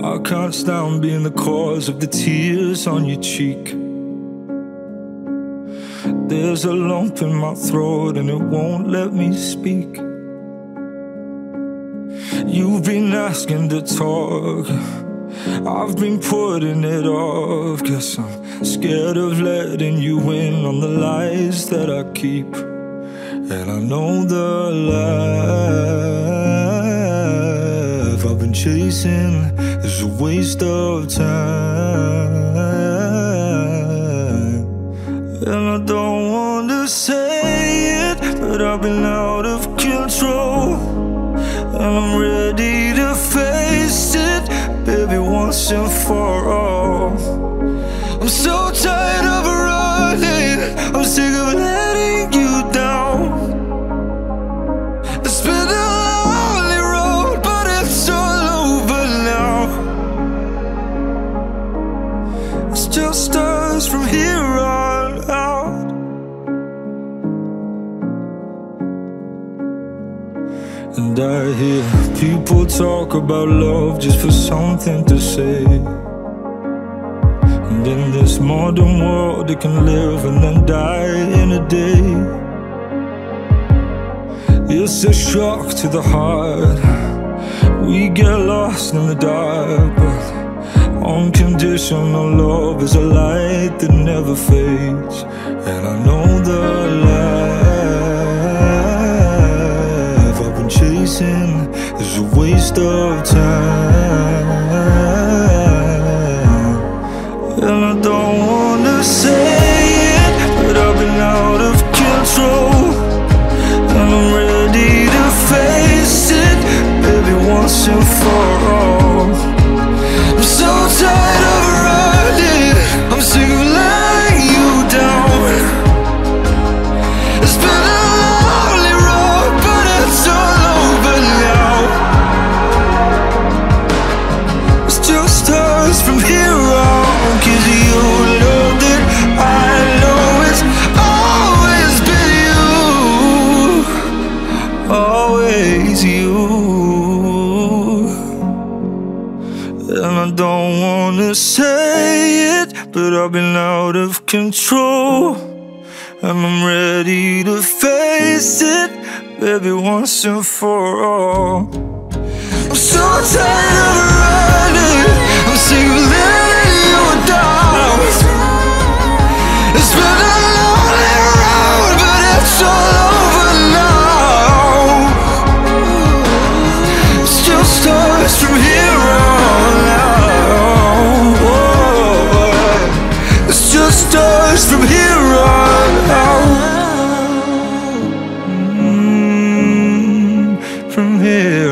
I can't stand being the cause of the tears on your cheek. There's a lump in my throat and it won't let me speak. You've been asking to talk, I've been putting it off, 'cause I'm scared of letting you in on the lies that I keep. And I know the life I've been chasing is a waste of time. And I don't want to say it, but I've been out of control. And I'm ready to face it, baby, once and for all. I'm so tired of running, I'm sick of letting you down. It's been a lonely road, but it's all over now. It's just us from here on out. And I hear people talk about love just for something to say. And in this modern world, it can live and then die in a day. It's a shock to the heart, we get lost in the dark. But unconditional love is a light that never fades. And I know the life I've been chasing is a waste of time. And I don't wanna say it, but I've been out of control. And I'm ready to face it, baby, once and for all. I'm so tired of running, I'm sick of letting you down. It's been a lonely road, but it's all over now. It's just us from here on, 'cause you know that I know it's always been you, always you. And I don't wanna say it, but I've been out of control. And I'm ready to face it, baby, once and for all. I'm so tired of running, I'm sick of letting you down. It's been a lonely road, but it's all over now. It's just us from here on out. It's just us from here on out. From here